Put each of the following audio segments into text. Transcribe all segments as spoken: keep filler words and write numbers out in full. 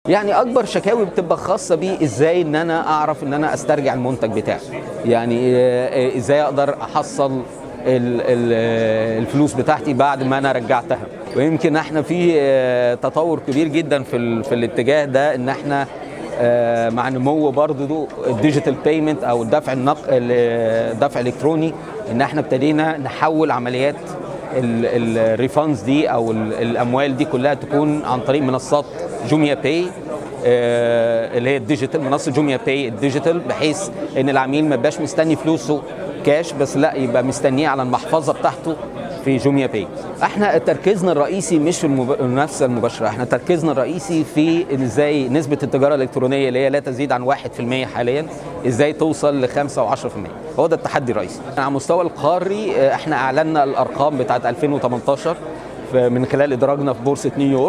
يعني اكبر شكاوي بتبقى خاصه بي ازاي ان انا اعرف ان انا استرجع المنتج بتاعي، يعني ازاي اقدر احصل ال- ال- الفلوس بتاعتي بعد ما انا رجعتها. ويمكن احنا في تطور كبير جدا في ال- في الاتجاه ده، ان احنا مع نمو برضه الديجيتال بيمنت او الدفع النق الدفع الالكتروني، ان احنا ابتدينا نحول عمليات الريفاندز دي او ال- الاموال دي كلها تكون عن طريق منصات جوميا باي، آه، اللي هي الديجيتال، منصه جوميا باي الديجيتال، بحيث ان العميل ما يبقاش مستني فلوسه كاش بس، لا يبقى مستنيه على المحفظه بتاعته في جوميا باي. احنا تركيزنا الرئيسي مش في المب- المنافسه المباشره، احنا تركيزنا الرئيسي في ازاي نسبه التجاره الالكترونيه اللي هي لا تزيد عن واحد في المية حاليا، ازاي توصل ل خمسة وعشرة في المية. هو ده التحدي الرئيسي. على المستوى القاري آه، احنا اعلنا الارقام بتاعت ألفين وتمنتاشر من خلال ادراجنا في بورصه نيويورك،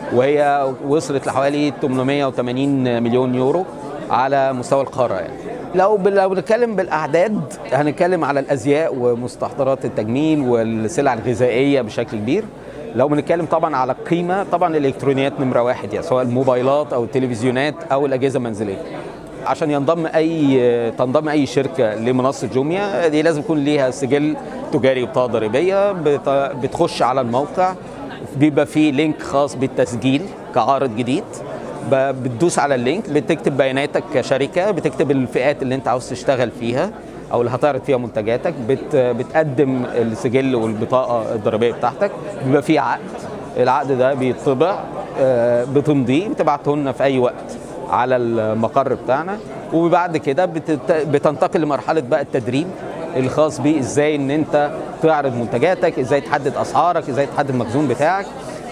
وهي وصلت لحوالي ثمانمائة وثمانين مليون يورو على مستوى القاره. يعني لو لو بنتكلم بالاعداد، هنتكلم على الازياء ومستحضرات التجميل والسلع الغذائيه بشكل كبير. لو بنتكلم طبعا على القيمه، طبعا الالكترونيات نمره واحد، يعني سواء الموبايلات او التلفزيونات او الاجهزه المنزليه. عشان ينضم اي تنضم اي شركه لمنصه جوميا دي لازم يكون ليها سجل تجاري وبطاقه ضريبيه. بت- بتخش على الموقع، بيبقى فيه لينك خاص بالتسجيل كعارض جديد، ب- بتدوس على اللينك، بتكتب بياناتك كشركه، بتكتب الفئات اللي انت عاوز تشتغل فيها او اللي هتعرض فيها منتجاتك، بت بتقدم السجل والبطاقه الضريبيه بتاعتك، بيبقى فيه عقد. العقد ده بيطبع، آه، بتمضيه، بتبعته لنا في اي وقت على المقر بتاعنا. وبعد كده بتت- بتنتقل لمرحله بقى التدريب الخاص بيه، ازاي ان انت تعرض منتجاتك، ازاي تحدد اسعارك، ازاي تحدد المخزون بتاعك.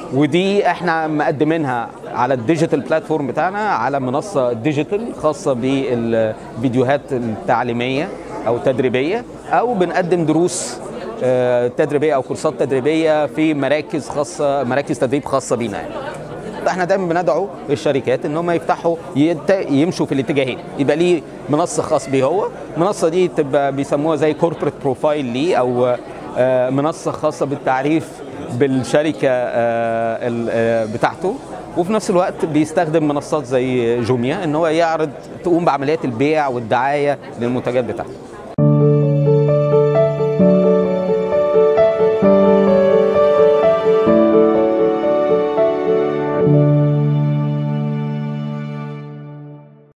ودي احنا مقدمينها على الديجيتال بلاتفورم بتاعنا، على منصه ديجيتال خاصه بالفيديوهات التعليميه او التدريبيه، او بنقدم دروس آه، تدريبيه او كورسات تدريبيه في مراكز خاصه، مراكز تدريب خاصه بينا. يعني احنا دايما بندعو الشركات ان هم يفتحوا يت- يمشوا في الاتجاهين، يبقى ليه منصه خاص بيه هو، المنصه دي تبقى بيسموها زي كوربريت بروفايل ليه، او آه، منصه خاصه بالتعريف بالشركه آه، ال- آه، بتاعته. وفي نفس الوقت بيستخدم منصات زي جوميا ان هو يعرض، تقوم بعمليات البيع والدعايه للمنتجات بتاعته.